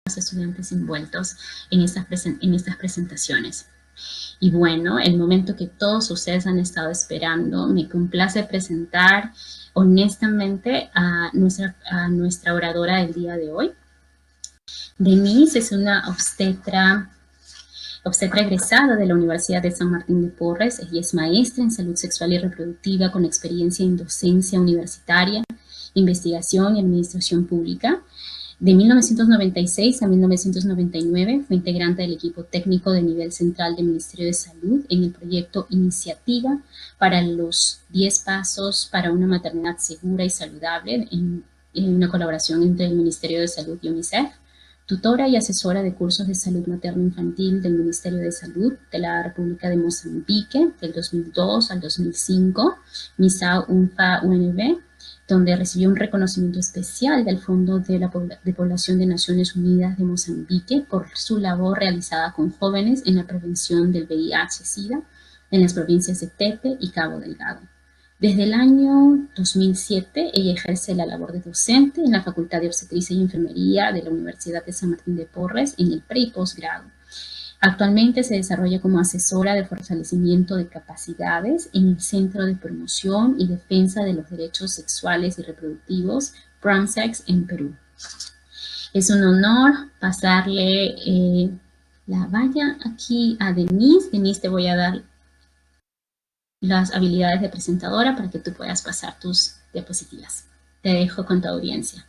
los estudiantes envueltos en estas presentaciones. Y bueno, el momento que todos ustedes han estado esperando, me complace presentar honestamente a nuestra oradora del día de hoy. Denise es una obstetra egresada de la Universidad de San Martín de Porres. Ella es maestra en salud sexual y reproductiva con experiencia en docencia universitaria, investigación y administración pública. De 1996 a 1999 fue integrante del equipo técnico de nivel central del Ministerio de Salud en el proyecto Iniciativa para los 10 Pasos para una Maternidad Segura y Saludable, en una colaboración entre el Ministerio de Salud y UNICEF. Tutora y asesora de cursos de salud materno-infantil del Ministerio de Salud de la República de Mozambique del 2002 al 2005, MISAO UNFA UNB, donde recibió un reconocimiento especial del Fondo de Población de Naciones Unidas de Mozambique por su labor realizada con jóvenes en la prevención del VIH-Sida en las provincias de Tete y Cabo Delgado. Desde el año 2007, ella ejerce la labor de docente en la Facultad de Obstetricia y Enfermería de la Universidad de San Martín de Porres en el pre- y posgrado. Actualmente se desarrolla como asesora de fortalecimiento de capacidades en el Centro de Promoción y Defensa de los Derechos Sexuales y Reproductivos, PROMSEX, en Perú. Es un honor pasarle la valla aquí a Denise. Denise, te voy a dar las habilidades de presentadora para que tú puedas pasar tus diapositivas. Te dejo con tu audiencia.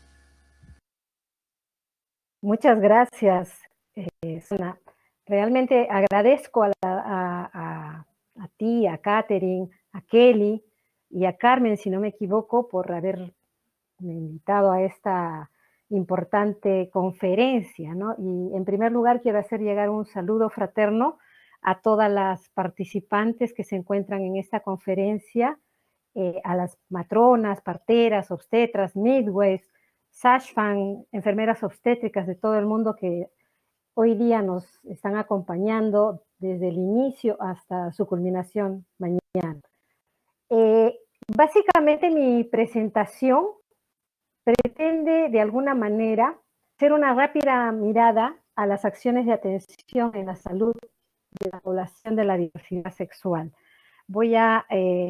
Muchas gracias, Susana. Realmente agradezco a ti, a Catherine, a Kelly y a Carmen, si no me equivoco, por haberme invitado a esta importante conferencia, ¿no? Y en primer lugar quiero hacer llegar un saludo fraterno a todas las participantes que se encuentran en esta conferencia, a las matronas, parteras, obstetras, midwives, SASHFAN, enfermeras obstétricas de todo el mundo que hoy día nos están acompañando desde el inicio hasta su culminación mañana. Básicamente mi presentación pretende de alguna manera hacer una rápida mirada a las acciones de atención en la salud de la población de la diversidad sexual. Voy a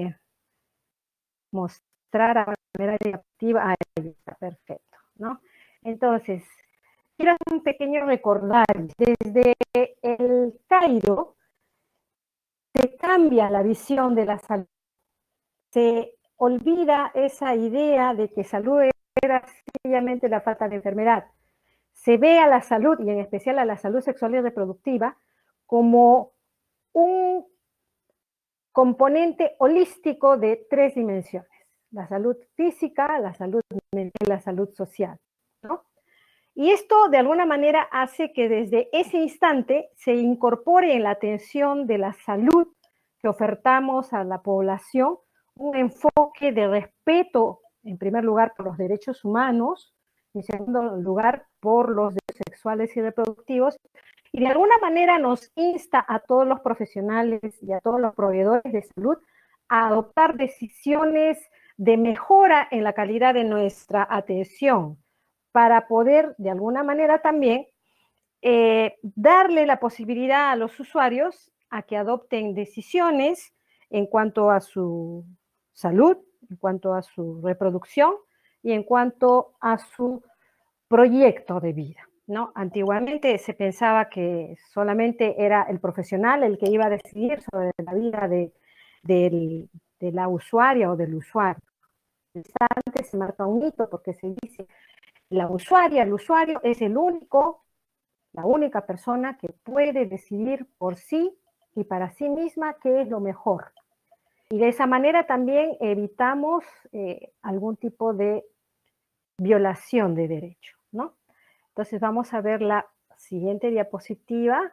mostrar a manera diapositiva. Ahí está, perfecto, ¿no? Entonces, quiero hacer un pequeño recordar. Desde el Cairo se cambia la visión de la salud. Se olvida esa idea de que salud era sencillamente la falta de enfermedad. Se ve a la salud, y en especial a la salud sexual y reproductiva, como un componente holístico de 3 dimensiones: la salud física, la salud mental y la salud social, ¿no? Y esto de alguna manera hace que desde ese instante se incorpore en la atención de la salud que ofertamos a la población un enfoque de respeto, en primer lugar, por los derechos humanos, en segundo lugar, por los derechos sexuales y reproductivos, y de alguna manera nos insta a todos los profesionales y a todos los proveedores de salud a adoptar decisiones de mejora en la calidad de nuestra atención, para poder de alguna manera también darle la posibilidad a los usuarios a que adopten decisiones en cuanto a su salud, en cuanto a su reproducción y en cuanto a su proyecto de vida, ¿no? Antiguamente se pensaba que solamente era el profesional el que iba a decidir sobre la vida de la usuaria o del usuario. Antes se marca un hito porque se dice la usuaria, el usuario es la única persona que puede decidir por sí y para sí misma qué es lo mejor. Y de esa manera también evitamos algún tipo de violación de derecho, ¿no? Entonces vamos a ver la siguiente diapositiva.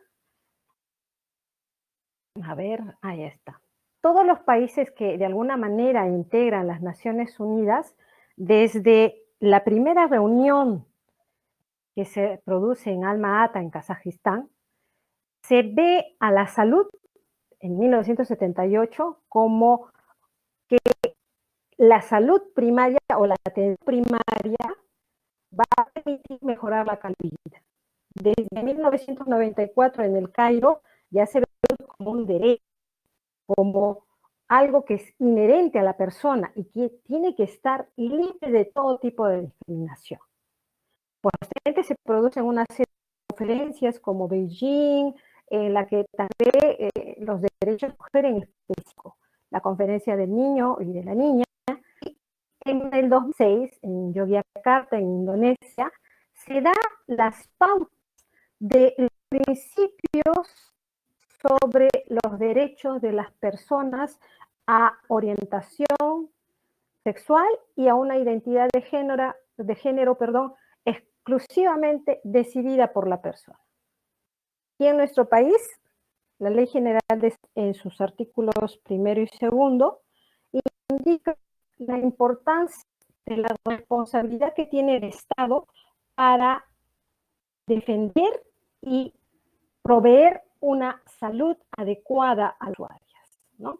A ver, ahí está. Todos los países que de alguna manera integran las Naciones Unidas, desde la primera reunión que se produce en Alma-Ata, en Kazajistán, se ve a la salud en 1978 como que la salud primaria o la atención primaria va a permitir mejorar la calidad de vida, desde 1994 en el Cairo ya se ve como un derecho, como algo que es inherente a la persona y que tiene que estar libre de todo tipo de discriminación. Posteriormente se producen una serie de conferencias como Beijing, en la que también los derechos de la mujer en específico, la conferencia del niño y de la niña. En el 2006, en Yogyakarta, en Indonesia, se da las pautas de los principios sobre los derechos de las personas a orientación sexual y a una identidad de género, exclusivamente decidida por la persona. Y en nuestro país, la Ley General en sus artículos 1 y 2 indica la importancia de la responsabilidad que tiene el Estado para defender y proveer una salud adecuada a las usuarias, ¿no?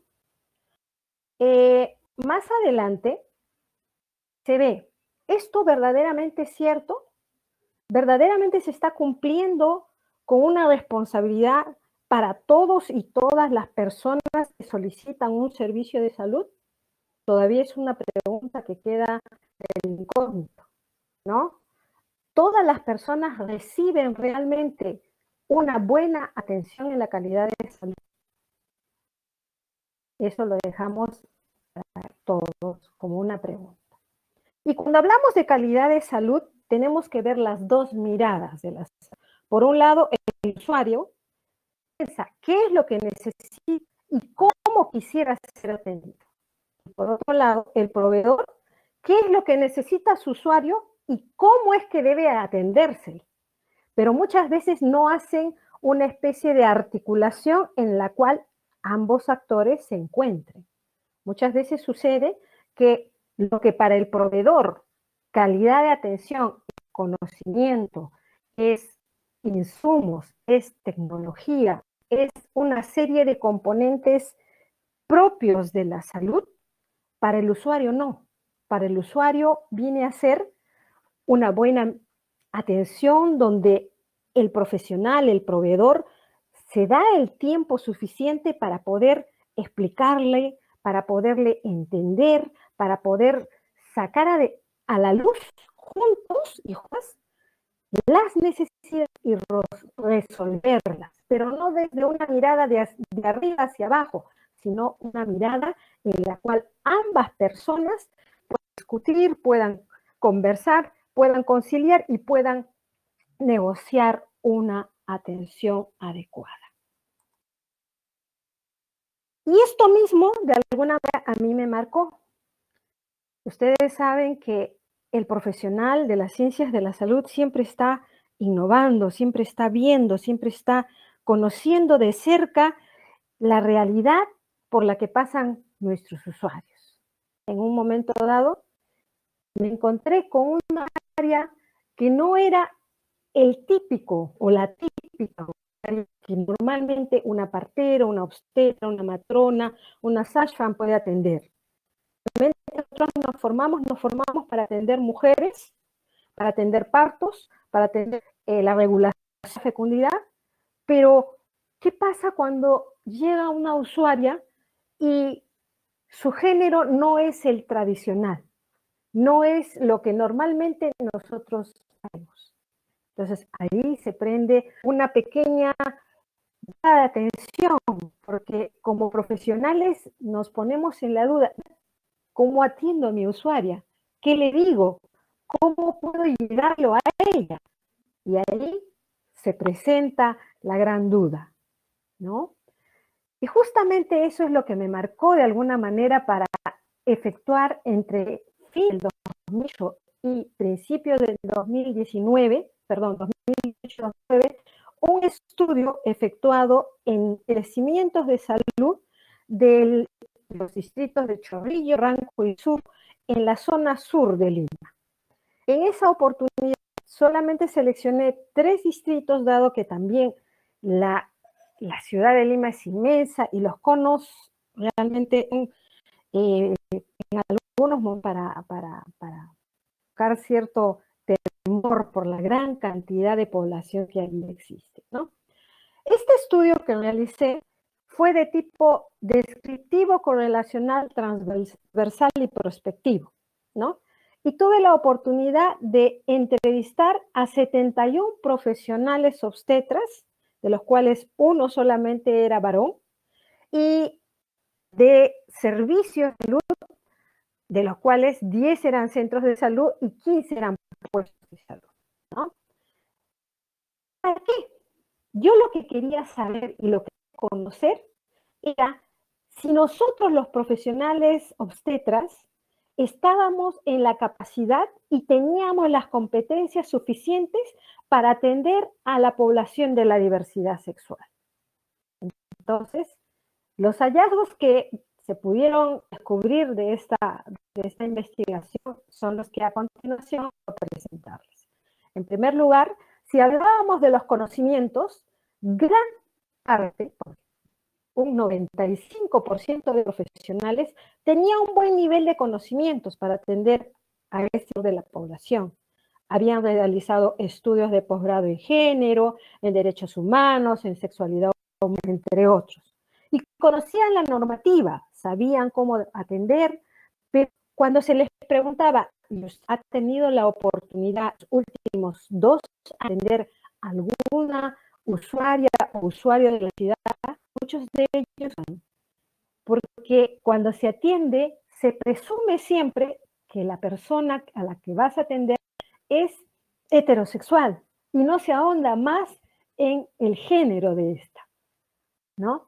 Más adelante se ve, ¿esto verdaderamente es cierto? ¿Verdaderamente se está cumpliendo con una responsabilidad para todos y todas las personas que solicitan un servicio de salud? Todavía es una pregunta que queda del incógnito, ¿no? ¿Todas las personas reciben realmente una buena atención en la calidad de salud? Eso lo dejamos a todos como una pregunta. Y cuando hablamos de calidad de salud, tenemos que ver las dos miradas de la salud. Por un lado, el usuario piensa qué es lo que necesita y cómo quisiera ser atendido. Por otro lado, el proveedor, qué es lo que necesita su usuario y cómo es que debe atenderse. Pero muchas veces no hacen una especie de articulación en la cual ambos actores se encuentren. Muchas veces sucede que lo que para el proveedor, calidad de atención, conocimiento, es insumos, es tecnología, es una serie de componentes propios de la salud, para el usuario no. Para el usuario viene a ser una buena atención donde el profesional, el proveedor, se da el tiempo suficiente para poder explicarle, para poderle entender, para poder sacar a la luz juntos y juntas las necesidades y resolverlas, pero no desde una mirada de arriba hacia abajo, sino una mirada en la cual ambas personas puedan discutir, puedan conversar, puedan conciliar y puedan negociar una atención adecuada. Y esto mismo, de alguna manera, a mí me marcó. Ustedes saben que el profesional de las ciencias de la salud siempre está innovando, siempre está viendo, siempre está conociendo de cerca la realidad por la que pasan nuestros usuarios. En un momento dado, me encontré con una área que no era el típico o la típica que normalmente una partera, una obstetra, una matrona, una sashfam puede atender. Realmente nosotros nos formamos para atender mujeres, para atender partos, para atender la regulación de la fecundidad, pero ¿qué pasa cuando llega una usuaria y su género no es el tradicional? No es lo que normalmente nosotros hacemos. Entonces, ahí se prende una pequeña atención, porque como profesionales nos ponemos en la duda, ¿cómo atiendo a mi usuaria? ¿Qué le digo? ¿Cómo puedo llegarlo a ella? Y ahí se presenta la gran duda, ¿no? Y justamente eso es lo que me marcó de alguna manera para efectuar entre fin del 2008 y principios del 2019, un estudio efectuado en crecimientos de salud de los distritos de Chorrillos, Ranco y Sur, en la zona sur de Lima. En esa oportunidad solamente seleccioné 3 distritos, dado que también la ciudad de Lima es inmensa y los conos realmente en algunos para buscar cierto temor temor por la gran cantidad de población que ahí existe, ¿no? Este estudio que realicé fue de tipo descriptivo, correlacional, transversal y prospectivo, ¿no? Y tuve la oportunidad de entrevistar a 71 profesionales obstetras, de los cuales uno solamente era varón, y de servicios de salud, de los cuales 10 eran centros de salud y 15 eran puestos de salud, ¿no? ¿Para qué? Yo lo que quería saber y lo que quería conocer era si nosotros los profesionales obstetras estábamos en la capacidad y teníamos las competencias suficientes para atender a la población de la diversidad sexual. Entonces, los hallazgos que se pudieron descubrir de esta investigación son los que a continuación voy a presentarles. En primer lugar, si hablábamos de los conocimientos, gran parte, un 95% de profesionales tenía un buen nivel de conocimientos para atender a este de la población. Habían realizado estudios de posgrado en género, en derechos humanos, en sexualidad, entre otros. Y conocían la normativa, sabían cómo atender, pero cuando se les preguntaba, ¿ha tenido la oportunidad los últimos 2 a atender alguna usuaria o usuario de la ciudad? Muchos de ellos, porque cuando se atiende, se presume siempre que la persona a la que vas a atender es heterosexual y no se ahonda más en el género de esta, ¿no?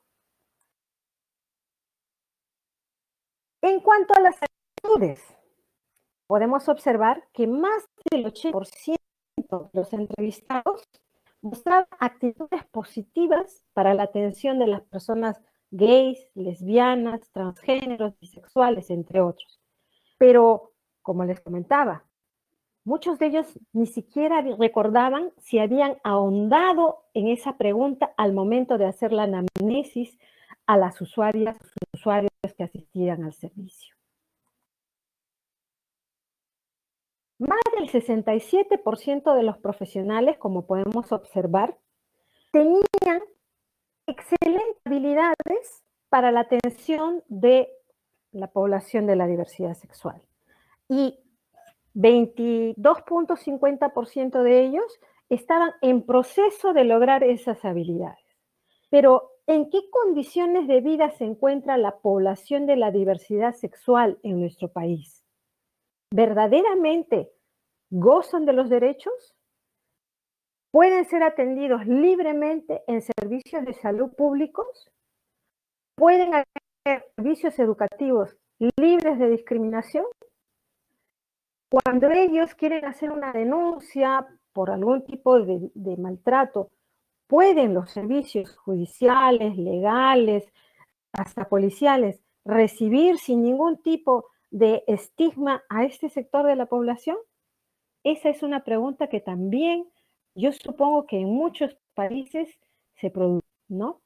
En cuanto a las actitudes, podemos observar que más del 80% de los entrevistados mostraban actitudes positivas para la atención de las personas gays, lesbianas, transgéneros, bisexuales, entre otros. Pero, como les comentaba, muchos de ellos ni siquiera recordaban si habían ahondado en esa pregunta al momento de hacer la anamnesis a las usuarias, usuarios que asistían al servicio. Más del 67% de los profesionales, como podemos observar, tenían excelentes habilidades para la atención de la población de la diversidad sexual. Y 22.50% de ellos estaban en proceso de lograr esas habilidades. Pero, ¿en qué condiciones de vida se encuentra la población de la diversidad sexual en nuestro país? ¿Verdaderamente gozan de los derechos? ¿Pueden ser atendidos libremente en servicios de salud públicos? ¿Pueden haber servicios educativos libres de discriminación? Cuando ellos quieren hacer una denuncia por algún tipo de maltrato, ¿pueden los servicios judiciales, legales, hasta policiales, recibir sin ningún tipo de estigma a este sector de la población? Esa es una pregunta que también yo supongo que en muchos países se produce, ¿no?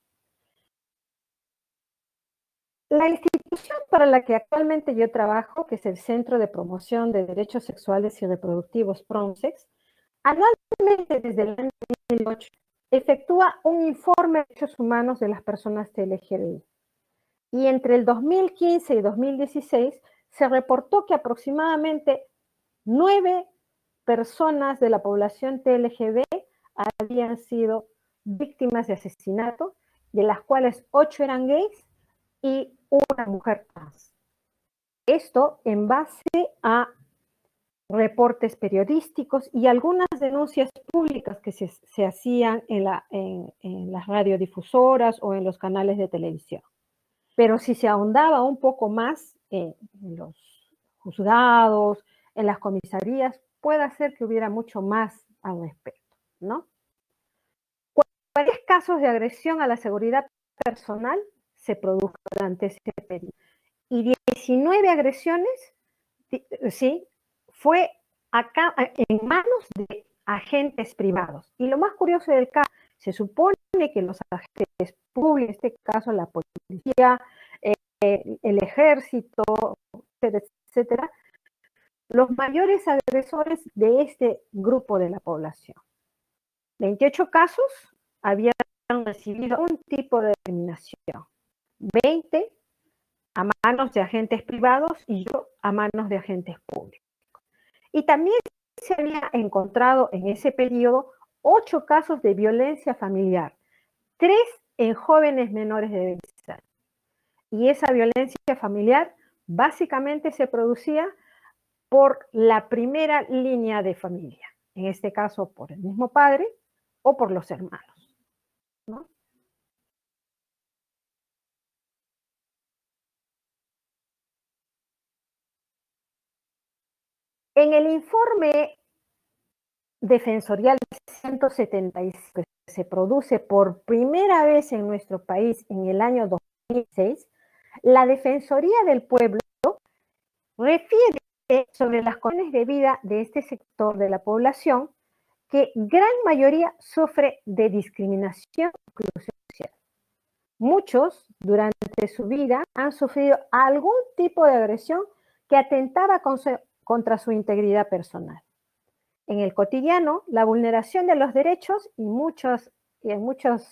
La institución para la que actualmente yo trabajo, que es el Centro de Promoción de Derechos Sexuales y Reproductivos, PROMSEX, anualmente desde el año 2008 efectúa un informe de derechos humanos de las personas LGBTI. Y entre el 2015 y 2016 se reportó que aproximadamente 9 personas de la población TLGB habían sido víctimas de asesinato, de las cuales 8 eran gays y una mujer trans. Esto en base a reportes periodísticos y algunas denuncias públicas que se hacían en las radiodifusoras o en los canales de televisión. Pero si se ahondaba un poco más en los juzgados, en las comisarías, puede ser que hubiera mucho más al respecto, ¿no? ¿Cuáles casos de agresión a la seguridad personal se produjo durante ese periodo? Y 19 agresiones, sí, fue acá en manos de agentes privados. Y lo más curioso del caso, se supone que los agentes públicos, en este caso la policía, el ejército, etcétera, los mayores agresores de este grupo de la población. 28 casos habían recibido un tipo de discriminación, 20 a manos de agentes privados y yo a manos de agentes públicos. Y también se había encontrado en ese periodo 8 casos de violencia familiar, 3 en jóvenes menores de 20 años. Y esa violencia familiar básicamente se producía por la primera línea de familia, en este caso por el mismo padre o por los hermanos, ¿no? En el informe defensorial 175 que se produce por primera vez en nuestro país en el año 2006, la Defensoría del Pueblo refiere sobre las condiciones de vida de este sector de la población que gran mayoría sufre de discriminación e exclusión social. Muchos durante su vida han sufrido algún tipo de agresión que atentaba contra su integridad personal. En el cotidiano, la vulneración de los derechos y en muchas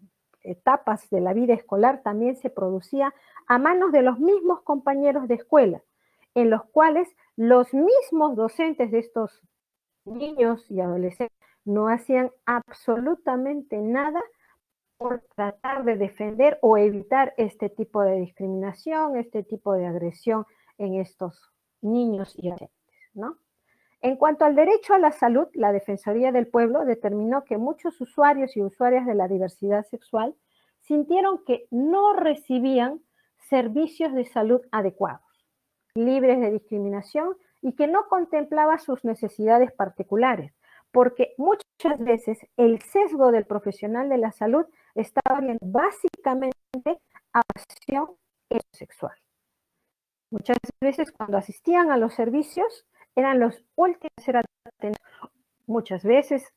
etapas de la vida escolar también se producía a manos de los mismos compañeros de escuela, en los cuales los mismos docentes de estos niños y adolescentes no hacían absolutamente nada por tratar de defender o evitar este tipo de discriminación, este tipo de agresión en estos niños y adolescentes, ¿no? En cuanto al derecho a la salud, la Defensoría del Pueblo determinó que muchos usuarios y usuarias de la diversidad sexual sintieron que no recibían servicios de salud adecuados, libres de discriminación y que no contemplaba sus necesidades particulares, porque muchas veces el sesgo del profesional de la salud estaba orientado básicamente a la acción sexual. Muchas veces cuando asistían a los servicios eran los últimos a ser atendidos. Muchas veces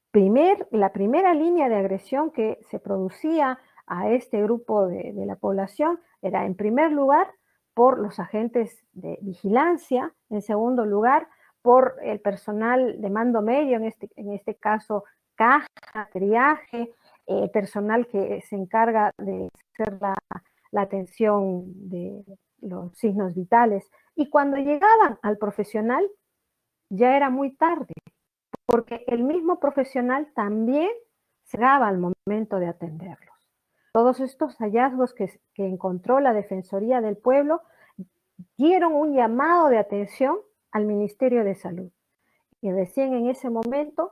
la primera línea de agresión que se producía a este grupo de la población era en primer lugar por los agentes de vigilancia, en segundo lugar por el personal de mando medio, en este caso caja, triaje, personal que se encarga de hacer la atención de los signos vitales. Y cuando llegaban al profesional, ya era muy tarde, porque el mismo profesional también cerraba al momento de atenderlos. Todos estos hallazgos que encontró la Defensoría del Pueblo dieron un llamado de atención al Ministerio de Salud. Y recién en ese momento,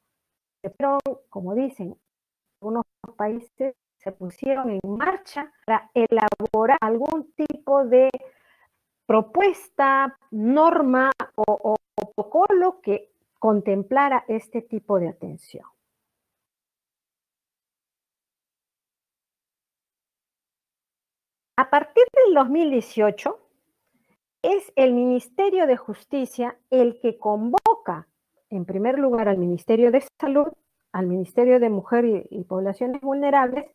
como dicen, algunos países se pusieron en marcha para elaborar algún tipo de propuesta, norma o protocolo que contemplara este tipo de atención. A partir del 2018, es el Ministerio de Justicia el que convoca, en primer lugar, al Ministerio de Salud, al Ministerio de Mujer y Poblaciones Vulnerables,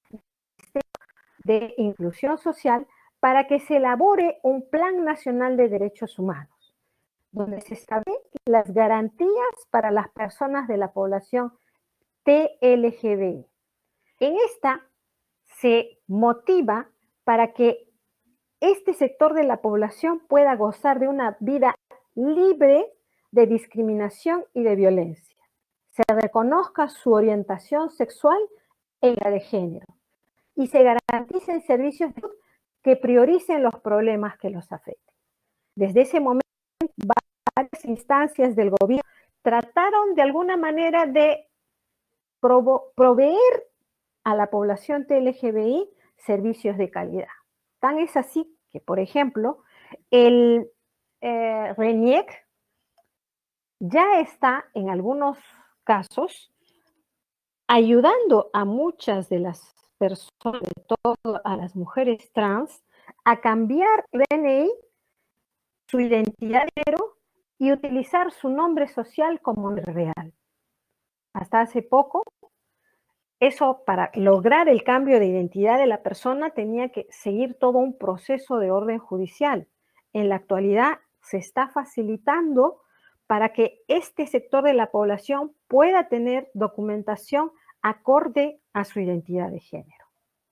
de Inclusión Social, para que se elabore un Plan Nacional de Derechos Humanos, donde se establecen las garantías para las personas de la población TLGBI. En esta se motiva para que este sector de la población pueda gozar de una vida libre de discriminación y de violencia. Se reconozca su orientación sexual y la de género. Y se garanticen servicios que prioricen los problemas que los afecten. Desde ese momento, varias instancias del gobierno trataron de alguna manera de proveer a la población LGBTI servicios de calidad. Tan es así que, por ejemplo, el RENIEC ya está en algunos casos ayudando a muchas de las personas, sobre todo a las mujeres trans, a cambiar el DNI, su identidad de género y utilizar su nombre social como real. Hasta hace poco, eso para lograr el cambio de identidad de la persona tenía que seguir todo un proceso de orden judicial. En la actualidad se está facilitando para que este sector de la población pueda tener documentación acorde a su identidad de género.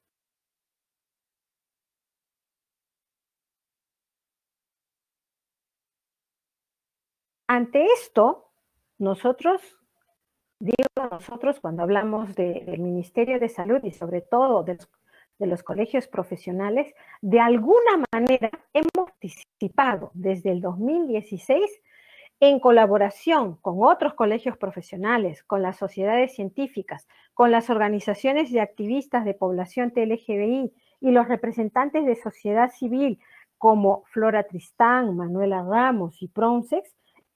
Ante esto, nosotros cuando hablamos del Ministerio de Salud y sobre todo de los colegios profesionales, de alguna manera hemos participado desde el 2016 en colaboración con otros colegios profesionales, con las sociedades científicas, con las organizaciones de activistas de población LGBTI y los representantes de sociedad civil como Flora Tristán, Manuela Ramos y Pronsex,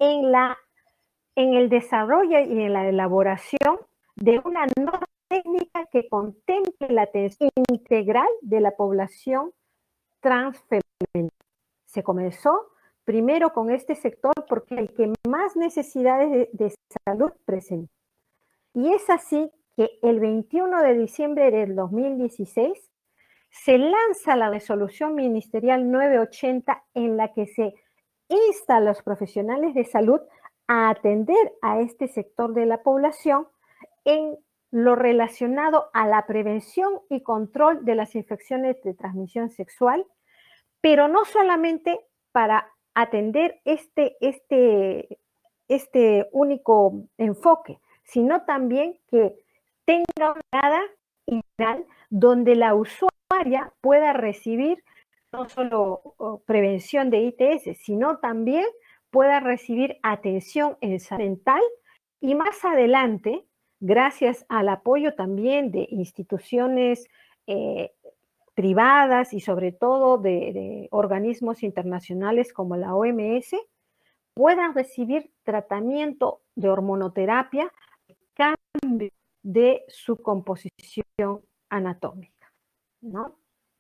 en el desarrollo y en la elaboración de una norma técnica que contemple la atención integral de la población transfemenina. Se comenzó primero con este sector porque es el que más necesidades de salud presenta. Y es así que el 21 de diciembre del 2016 se lanza la resolución ministerial 980 en la que se insta a los profesionales de salud a atender a este sector de la población en lo relacionado a la prevención y control de las infecciones de transmisión sexual, pero no solamente para atender este único enfoque, sino también que tenga una mirada integral donde la usuaria pueda recibir no solo prevención de ITS, sino también pueda recibir atención en salud mental y más adelante, gracias al apoyo también de instituciones privadas y sobre todo de organismos internacionales como la OMS, puedan recibir tratamiento de hormonoterapia, cambio de su composición anatómica, ¿no?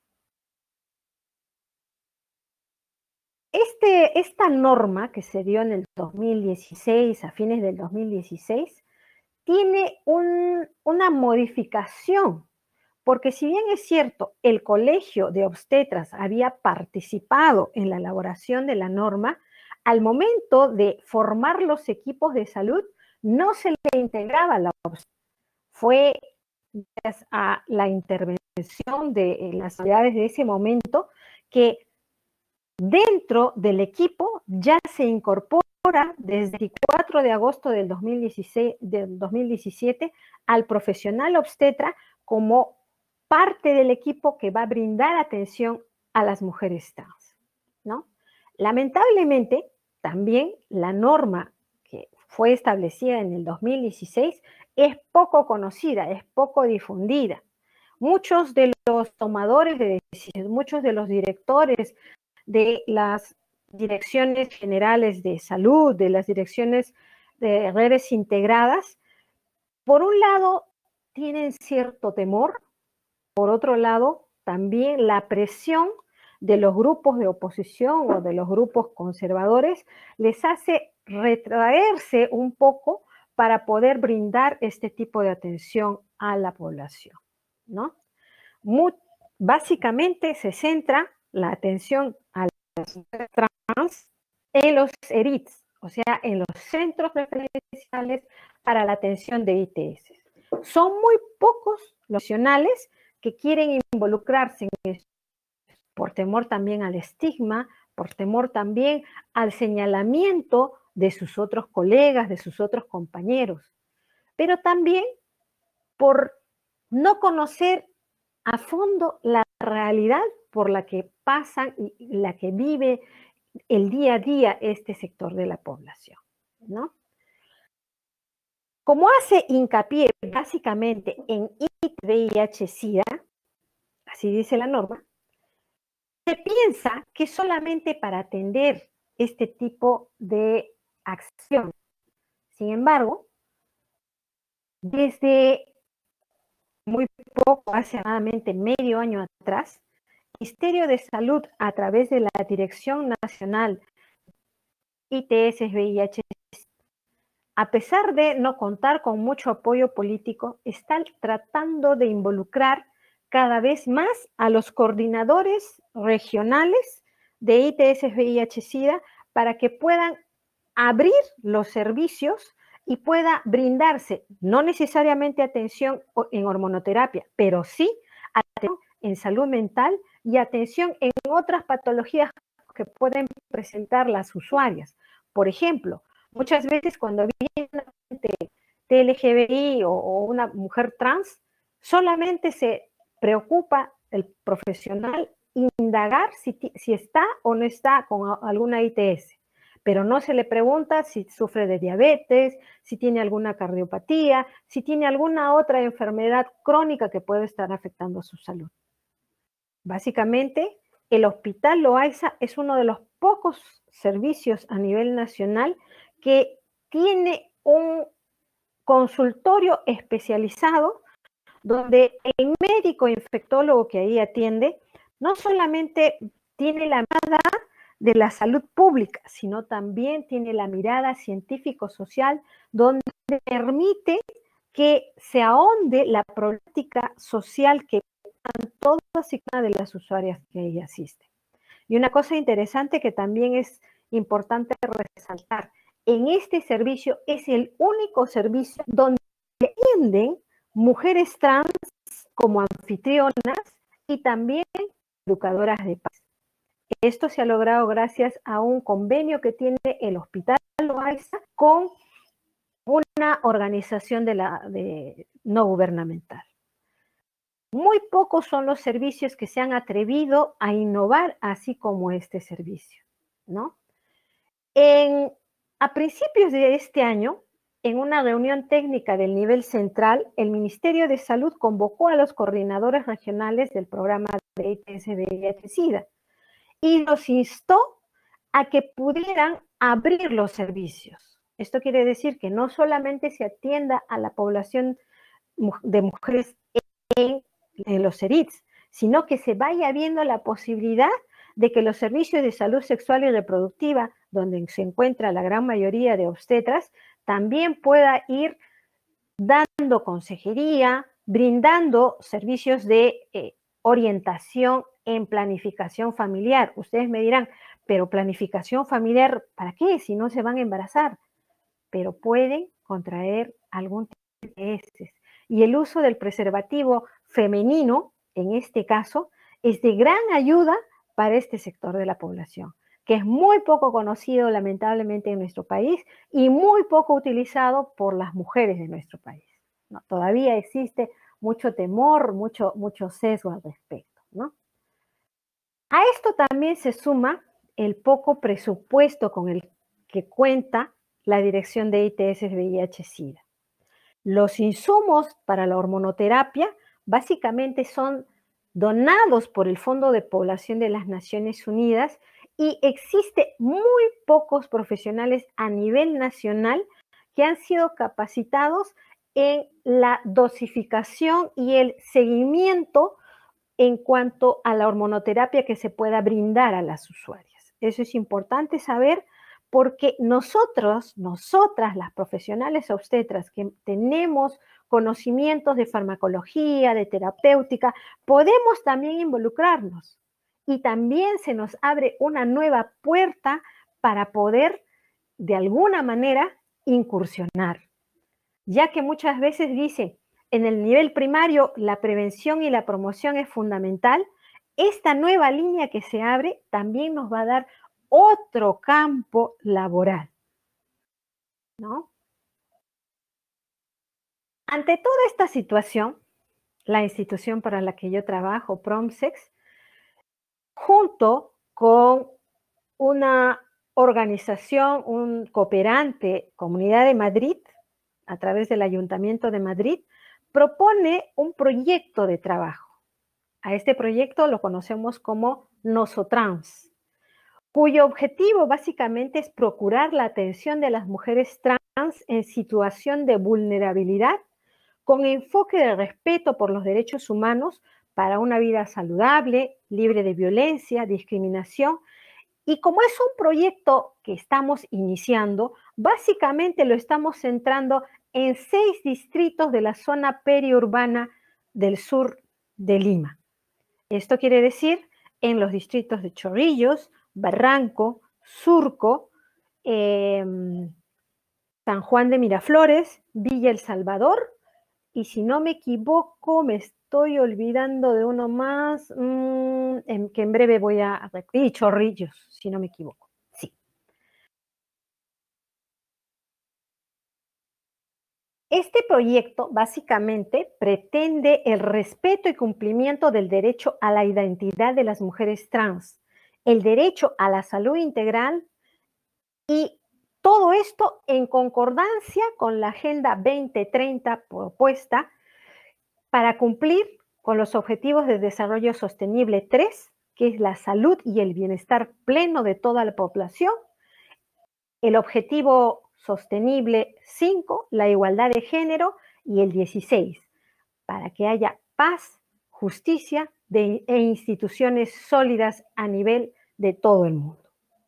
Esta norma que se dio en el 2016, a fines del 2016, tiene una modificación, porque si bien es cierto, el Colegio de Obstetras había participado en la elaboración de la norma, al momento de formar los equipos de salud, no se le integraba la obstetra. Fue gracias a la intervención de las autoridades de ese momento que dentro del equipo ya se incorpora desde el 4 de agosto del 2017 al profesional obstetra como parte del equipo que va a brindar atención a las mujeres trans, ¿no? Lamentablemente, también la norma que fue establecida en el 2016 es poco conocida, es poco difundida. Muchos de los tomadores de decisiones, muchos de los directores de las direcciones generales de salud, de las direcciones de redes integradas, por un lado tienen cierto temor, por otro lado también la presión de los grupos de oposición o de los grupos conservadores les hace retraerse un poco para poder brindar este tipo de atención a la población, ¿no? Básicamente se centra la atención a las mujeres trans en los ERITs, o sea, en los centros referenciales para la atención de ITS. Son muy pocos los profesionales que quieren involucrarse en eso, por temor también al estigma, por temor también al señalamiento de sus otros colegas, de sus otros compañeros, pero también por no conocer a fondo la realidad por la que pasan y la que vive el día a día este sector de la población, ¿no? Como hace hincapié básicamente en VIH-Sida, así dice la norma, se piensa que solamente para atender este tipo de acción. Sin embargo, desde muy poco, hace aproximadamente medio año atrás, el Ministerio de Salud, a través de la Dirección Nacional ITS-VIH, a pesar de no contar con mucho apoyo político, está tratando de involucrar cada vez más a los coordinadores regionales de ITS-VIH-Sida para que puedan abrir los servicios y pueda brindarse, no necesariamente atención en hormonoterapia, pero sí atención en salud mental y atención en otras patologías que pueden presentar las usuarias. Por ejemplo, muchas veces cuando viene una LGBTI o una mujer trans, solamente se preocupa el profesional indagar si está o no está con alguna ITS, pero no se le pregunta si sufre de diabetes, si tiene alguna cardiopatía, si tiene alguna otra enfermedad crónica que puede estar afectando su salud. Básicamente, el Hospital Loaiza es uno de los pocos servicios a nivel nacional que tiene un consultorio especializado donde el médico infectólogo que ahí atiende no solamente tiene la mirada de la salud pública, sino también tiene la mirada científico-social donde permite que se ahonde la problemática social que dan todas y cada de las usuarias que ahí asisten. Y una cosa interesante que también es importante resaltar, en este servicio es el único servicio donde atienden mujeres trans como anfitrionas y también educadoras de paz. Esto se ha logrado gracias a un convenio que tiene el Hospital Loaiza con una organización no gubernamental. Muy pocos son los servicios que se han atrevido a innovar así como este servicio, ¿no? A principios de este año, en una reunión técnica del nivel central, el Ministerio de Salud convocó a los coordinadores regionales del programa de ITS-VIH-Sida y los instó a que pudieran abrir los servicios. Esto quiere decir que no solamente se atienda a la población de mujeres en los CERITS, sino que se vaya viendo la posibilidad de que los servicios de salud sexual y reproductiva, donde se encuentra la gran mayoría de obstetras, también pueda ir dando consejería, brindando servicios de orientación en planificación familiar. Ustedes me dirán, pero planificación familiar, ¿para qué? Si no se van a embarazar. Pero pueden contraer algún tipo de ITS. Y el uso del preservativo femenino, en este caso, es de gran ayuda para este sector de la población, que es muy poco conocido lamentablemente en nuestro país y muy poco utilizado por las mujeres de nuestro país, ¿no? Todavía existe mucho temor, mucho sesgo al respecto, ¿no? A esto también se suma el poco presupuesto con el que cuenta la Dirección de ITS-VIH-Sida. Los insumos para la hormonoterapia básicamente son donados por el Fondo de Población de las Naciones Unidas y existe muy pocos profesionales a nivel nacional que han sido capacitados en la dosificación y el seguimiento en cuanto a la hormonoterapia que se pueda brindar a las usuarias. Eso es importante saber porque nosotras, las profesionales obstetras que tenemos conocimientos de farmacología, de terapéutica, podemos también involucrarnos y también se nos abre una nueva puerta para poder, de alguna manera, incursionar. Ya que muchas veces dicen, en el nivel primario la prevención y la promoción es fundamental, esta nueva línea que se abre también nos va a dar otro campo laboral, ¿no? Ante toda esta situación, la institución para la que yo trabajo, PROMSEX, junto con una organización, un cooperante, Comunidad de Madrid, a través del Ayuntamiento de Madrid, propone un proyecto de trabajo. A este proyecto lo conocemos como Nosotrans, cuyo objetivo básicamente es procurar la atención de las mujeres trans en situación de vulnerabilidad con enfoque de respeto por los derechos humanos para una vida saludable, libre de violencia, discriminación. Y como es un proyecto que estamos iniciando, básicamente lo estamos centrando en 6 distritos de la zona periurbana del sur de Lima. Esto quiere decir en los distritos de Chorrillos, Barranco, Surco, San Juan de Miraflores, Villa El Salvador, y si no me equivoco, me estoy olvidando de uno más, que en breve voy a repetir, Chorrillos, si no me equivoco. Sí. Este proyecto básicamente pretende el respeto y cumplimiento del derecho a la identidad de las mujeres trans, el derecho a la salud integral y todo esto en concordancia con la Agenda 2030 propuesta para cumplir con los Objetivos de Desarrollo Sostenible 3, que es la salud y el bienestar pleno de toda la población, el Objetivo Sostenible 5, la igualdad de género, y el 16, para que haya paz, justicia e instituciones sólidas a nivel de todo el mundo.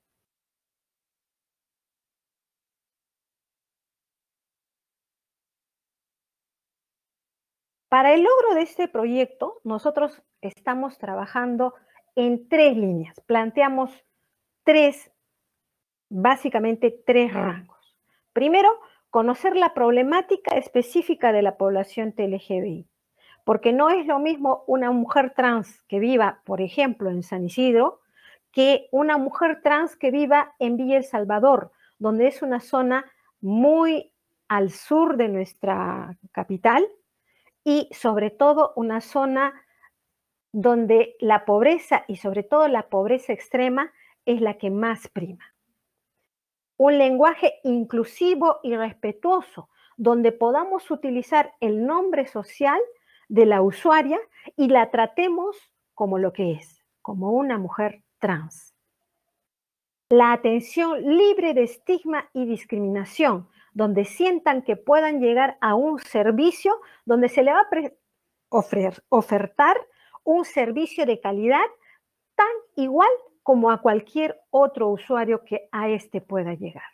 Para el logro de este proyecto, nosotros estamos trabajando en 3 líneas. Planteamos básicamente tres rangos. Primero, conocer la problemática específica de la población LGBTI, porque no es lo mismo una mujer trans que viva, por ejemplo, en San Isidro, que una mujer trans que viva en Villa El Salvador, donde es una zona muy al sur de nuestra capital y sobre todo una zona donde la pobreza y sobre todo la pobreza extrema es la que más prima. Un lenguaje inclusivo y respetuoso, donde podamos utilizar el nombre social de la usuaria y la tratemos como lo que es, como una mujer trans. La atención libre de estigma y discriminación, donde sientan que puedan llegar a un servicio donde se le va a ofertar un servicio de calidad tan igual como a cualquier otro usuario que a este pueda llegar.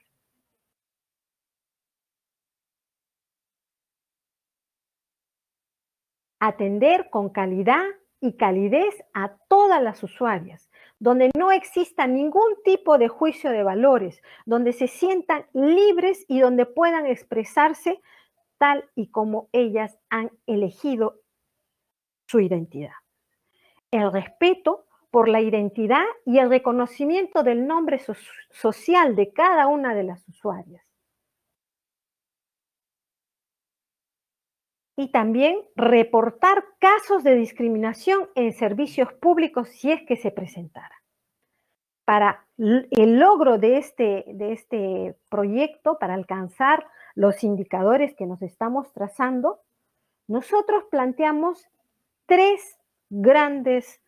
Atender con calidad y calidez a todas las usuarias, donde no exista ningún tipo de juicio de valores, donde se sientan libres y donde puedan expresarse tal y como ellas han elegido su identidad. El respeto por la identidad y el reconocimiento del nombre social de cada una de las usuarias. Y también reportar casos de discriminación en servicios públicos si es que se presentara. Para el logro de este proyecto, para alcanzar los indicadores que nos estamos trazando, nosotros planteamos 3 grandes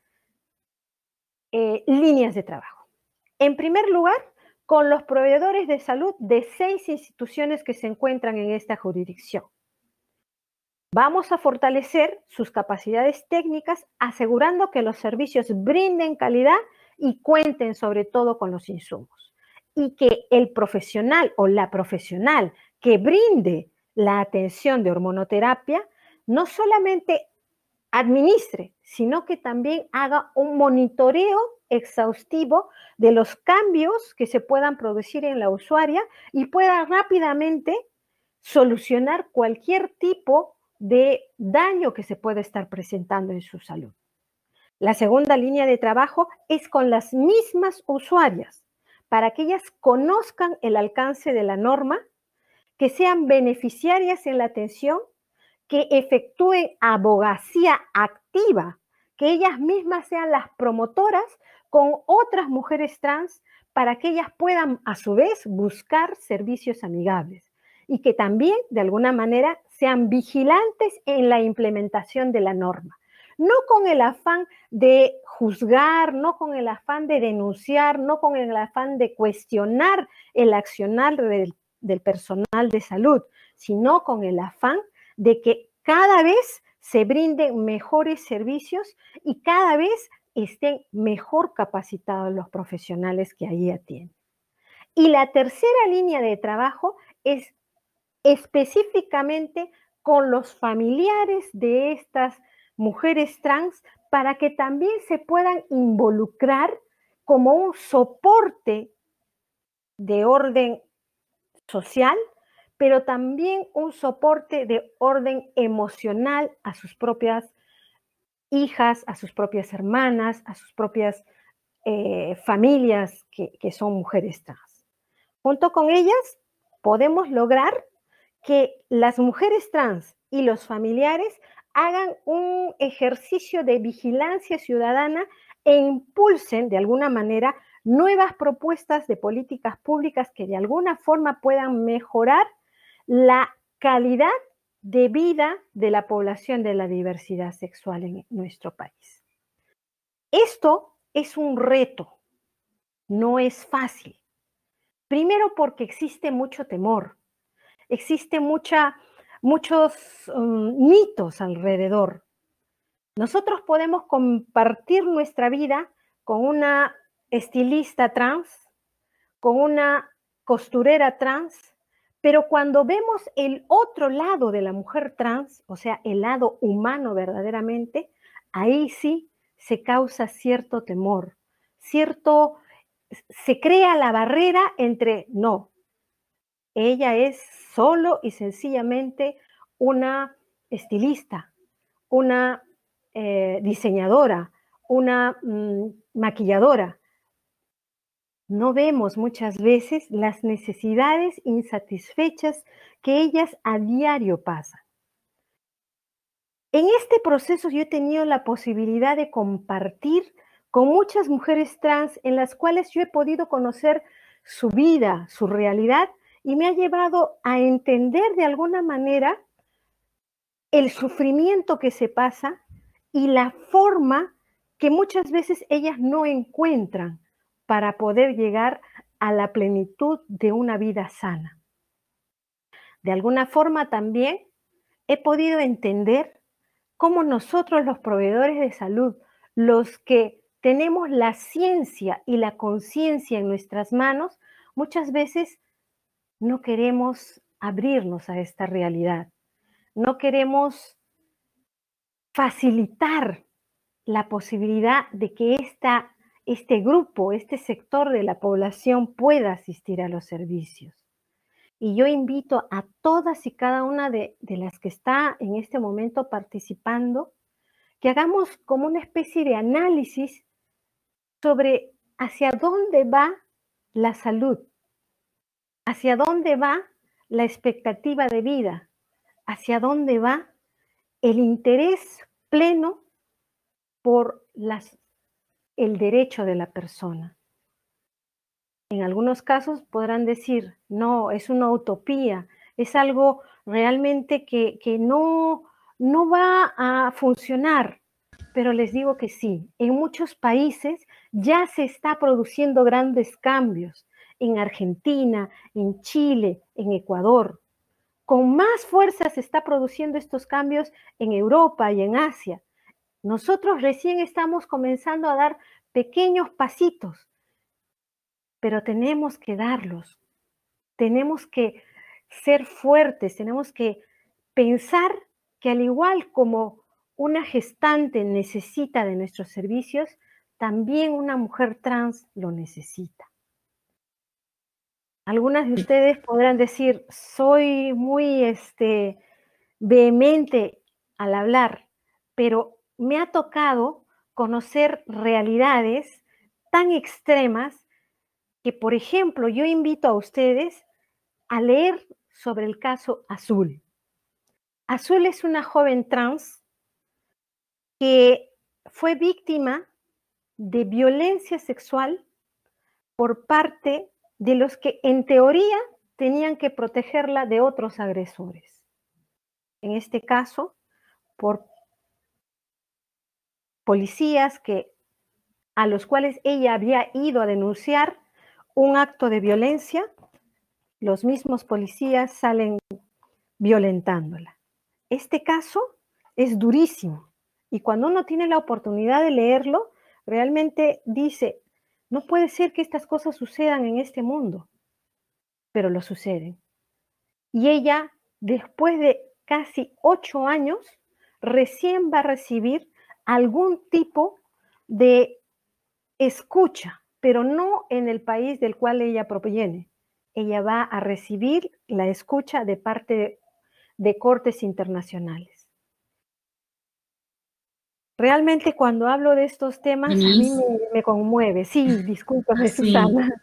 líneas de trabajo. En primer lugar, con los proveedores de salud de 6 instituciones que se encuentran en esta jurisdicción. Vamos a fortalecer sus capacidades técnicas, asegurando que los servicios brinden calidad y cuenten sobre todo con los insumos. Y que el profesional o la profesional que brinde la atención de hormonoterapia no solamente administre, sino que también haga un monitoreo exhaustivo de los cambios que se puedan producir en la usuaria y pueda rápidamente solucionar cualquier tipo de daño que se pueda estar presentando en su salud. La segunda línea de trabajo es con las mismas usuarias, para que ellas conozcan el alcance de la norma, que sean beneficiarias en la atención, que efectúen abogacía activa, que ellas mismas sean las promotoras con otras mujeres trans para que ellas puedan a su vez buscar servicios amigables y que también de alguna manera sean vigilantes en la implementación de la norma. No con el afán de juzgar, no con el afán de denunciar, no con el afán de cuestionar el accionar del personal de salud, sino con el afán de que cada vez se brinden mejores servicios y cada vez estén mejor capacitados los profesionales que ahí atienden. Y la tercera línea de trabajo es específicamente con los familiares de estas mujeres trans para que también se puedan involucrar como un soporte de orden social, pero también un soporte de orden emocional a sus propias hijas, a sus propias hermanas, a sus propias familias que son mujeres trans. Junto con ellas podemos lograr que las mujeres trans y los familiares hagan un ejercicio de vigilancia ciudadana e impulsen de alguna manera nuevas propuestas de políticas públicas que de alguna forma puedan mejorar la calidad de vida de la población de la diversidad sexual en nuestro país. Esto es un reto, no es fácil. Primero porque existe mucho temor, existe muchos mitos alrededor. Nosotros podemos compartir nuestra vida con una estilista trans, con una costurera trans, pero cuando vemos el otro lado de la mujer trans, o sea, el lado humano verdaderamente, ahí sí se causa cierto temor, se crea la barrera entre no, ella es solo y sencillamente una estilista, una diseñadora, una maquilladora. No vemos muchas veces las necesidades insatisfechas que ellas a diario pasan. En este proceso yo he tenido la posibilidad de compartir con muchas mujeres trans en las cuales yo he podido conocer su vida, su realidad, y me ha llevado a entender de alguna manera el sufrimiento que se pasa y la forma que muchas veces ellas no encuentran para poder llegar a la plenitud de una vida sana. De alguna forma también he podido entender cómo nosotros los proveedores de salud, los que tenemos la ciencia y la conciencia en nuestras manos, muchas veces no queremos abrirnos a esta realidad. No queremos facilitar la posibilidad de que este grupo, este sector de la población pueda asistir a los servicios. Y yo invito a todas y cada una de las que está en este momento participando, que hagamos como una especie de análisis sobre hacia dónde va la salud, hacia dónde va la expectativa de vida, hacia dónde va el interés pleno por el derecho de la persona. En algunos casos podrán decir, no, es una utopía, es algo realmente que no va a funcionar, pero les digo que sí, en muchos países ya se está produciendo grandes cambios, en Argentina, en Chile, en Ecuador. Con más fuerza se está produciendo estos cambios en Europa y en Asia. Nosotros recién estamos comenzando a dar pequeños pasitos, pero tenemos que darlos. Tenemos que ser fuertes, tenemos que pensar que al igual como una gestante necesita de nuestros servicios, también una mujer trans lo necesita. Algunas de ustedes podrán decir, soy muy vehemente al hablar, pero me ha tocado conocer realidades tan extremas que, por ejemplo, yo invito a ustedes a leer sobre el caso Azul. Azul es una joven trans que fue víctima de violencia sexual por parte de los que en teoría tenían que protegerla de otros agresores. En este caso, por policías a los cuales ella había ido a denunciar un acto de violencia, los mismos policías salen violentándola. Este caso es durísimo y cuando uno tiene la oportunidad de leerlo, realmente dice, no puede ser que estas cosas sucedan en este mundo, pero lo suceden. Y ella, después de casi 8 años, recién va a recibir algún tipo de escucha, pero no en el país del cual ella proviene, ella va a recibir la escucha de parte de cortes internacionales. Realmente cuando hablo de estos temas a mí me conmueve. Sí, discúlpame, Sí. Susana.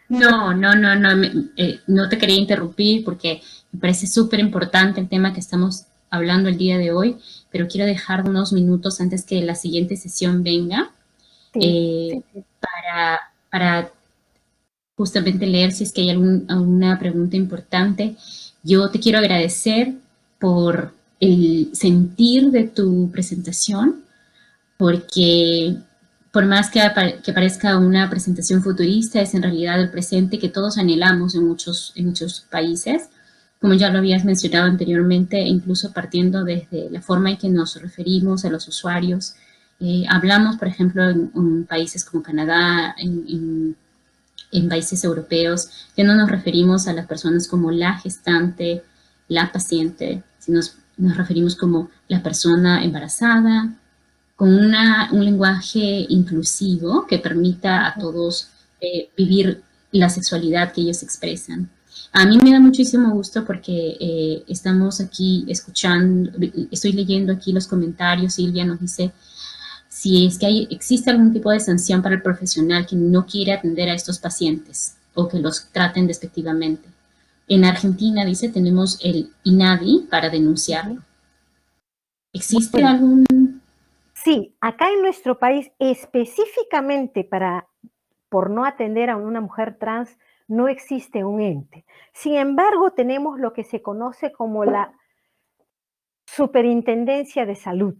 No te quería interrumpir porque me parece súper importante el tema que estamos hablando el día de hoy, pero quiero dejar unos minutos antes que la siguiente sesión venga Sí. para justamente leer si es que hay alguna pregunta importante. Yo te quiero agradecer por el sentir de tu presentación, porque por más que parezca una presentación futurista, es en realidad el presente que todos anhelamos en muchos países, como ya lo habías mencionado anteriormente, incluso partiendo desde la forma en que nos referimos a los usuarios. Hablamos, por ejemplo, en países como Canadá, en países europeos, que no nos referimos a las personas como la gestante, la paciente, sino nos referimos como la persona embarazada, con un lenguaje inclusivo que permita a todos vivir la sexualidad que ellos expresan. A mí me da muchísimo gusto porque estamos aquí escuchando, estoy leyendo aquí los comentarios. Silvia nos dice si es que existe algún tipo de sanción para el profesional que no quiere atender a estos pacientes o que los traten despectivamente. En Argentina, dice, tenemos el INADI para denunciarlo. ¿Existe algún...? Sí, acá en nuestro país, específicamente por no atender a una mujer trans, no existe un ente. Sin embargo, tenemos lo que se conoce como la Superintendencia de Salud,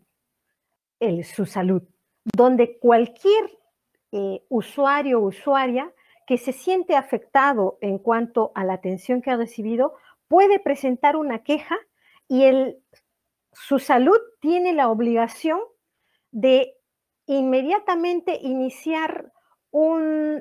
su salud, donde cualquier usuario o usuaria que se siente afectado en cuanto a la atención que ha recibido puede presentar una queja y su salud tiene la obligación de inmediatamente iniciar una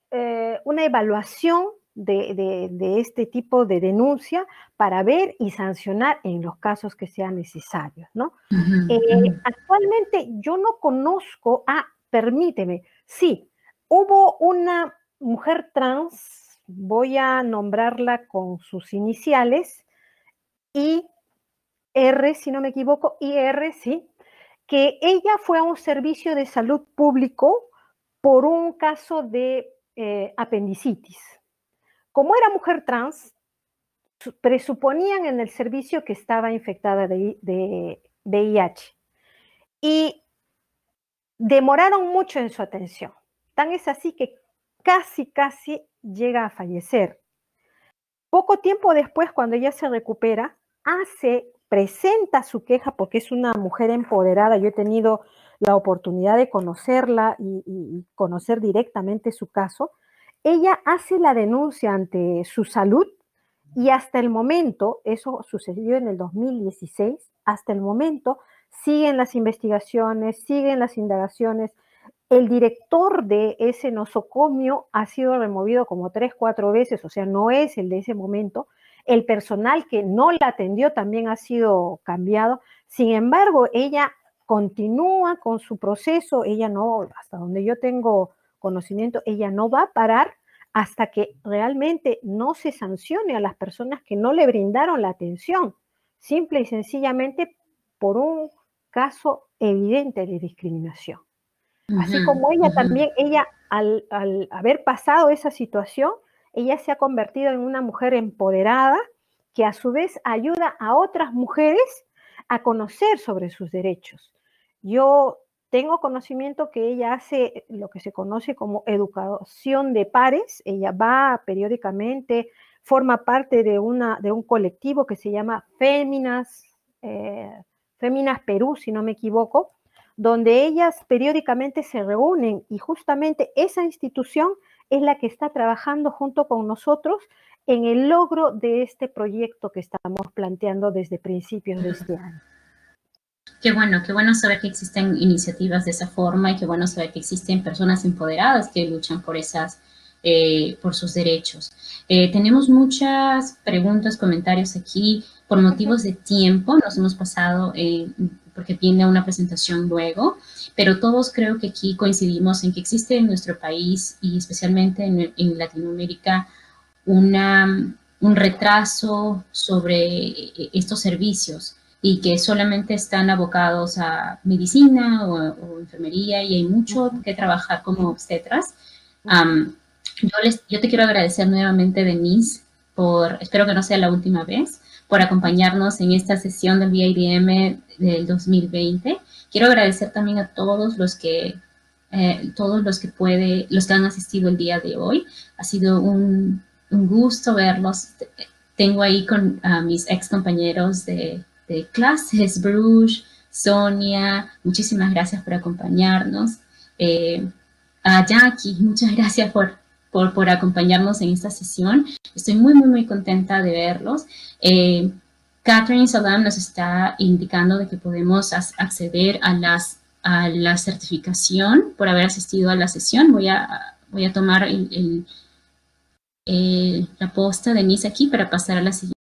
evaluación de este tipo de denuncia para ver y sancionar en los casos que sean necesarios, ¿no? Actualmente yo no conozco, permíteme, sí, hubo una mujer trans, voy a nombrarla con sus iniciales, IR, si no me equivoco, IR, sí, que ella fue a un servicio de salud público por un caso de apendicitis. Como era mujer trans, presuponían en el servicio que estaba infectada de VIH y demoraron mucho en su atención. Tan es así que casi llega a fallecer. Poco tiempo después, cuando ella se recupera, presenta su queja porque es una mujer empoderada. Yo he tenido la oportunidad de conocerla y conocer directamente su caso. Ella hace la denuncia ante su salud y hasta el momento, eso sucedió en el 2016, hasta el momento siguen las investigaciones, siguen las indagaciones. El director de ese nosocomio ha sido removido como 3, 4 veces, o sea, no es el de ese momento. El personal que no la atendió también ha sido cambiado. Sin embargo, ella continúa con su proceso, ella no, hasta donde yo tengo conocimiento, ella no va a parar hasta que realmente no se sancione a las personas que no le brindaron la atención, simple y sencillamente por un caso evidente de discriminación. Así como ella también, al haber pasado esa situación, ella se ha convertido en una mujer empoderada que a su vez ayuda a otras mujeres a conocer sobre sus derechos. Yo tengo conocimiento que ella hace lo que se conoce como educación de pares. Ella va periódicamente, forma parte de un colectivo que se llama Féminas Perú, si no me equivoco, donde ellas periódicamente se reúnen y justamente esa institución es la que está trabajando junto con nosotros en el logro de este proyecto que estamos planteando desde principios de este año. Qué bueno saber que existen iniciativas de esa forma y qué bueno saber que existen personas empoderadas que luchan por por sus derechos. Tenemos muchas preguntas, comentarios aquí. Por motivos de tiempo nos hemos pasado porque viene una presentación luego, pero todos creo que aquí coincidimos en que existe en nuestro país y especialmente en Latinoamérica un retraso sobre estos servicios y que solamente están abocados a medicina o enfermería y hay mucho que trabajar como obstetras. Yo te quiero agradecer nuevamente, Denise, espero que no sea la última vez, por acompañarnos en esta sesión del VIDM del 2020. Quiero agradecer también a todos los que han asistido el día de hoy. Ha sido un gusto verlos. Tengo ahí con mis ex compañeros de clases, Bruce, Sonia, muchísimas gracias por acompañarnos. A Jackie, muchas gracias por acompañarnos en esta sesión. Estoy muy contenta de verlos. Catherine Salam nos está indicando de que podemos acceder a la certificación por haber asistido a la sesión. Voy a tomar la posta de Denise aquí para pasar a la siguiente.